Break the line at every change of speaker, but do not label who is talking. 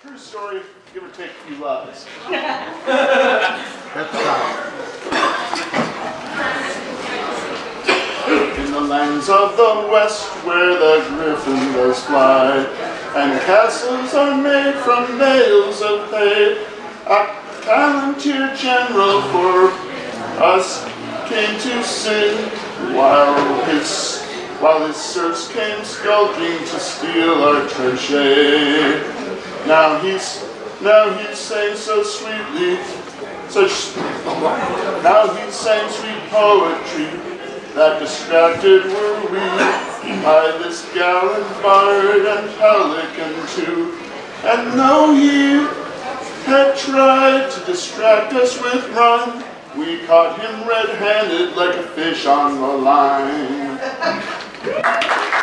True story, give or take a few lies.
That's
In the lands of the west, where the griffin does fly, and castles are made from nails of hay, a palantir general for us came to sing, while his serfs came skulking to steal our treasure. Now he sang so sweetly, now he sang sweet poetry, that distracted were we by this gallant bard and pelican too. And though he had tried to distract us with rhyme, we caught him red-handed like a fish on the line.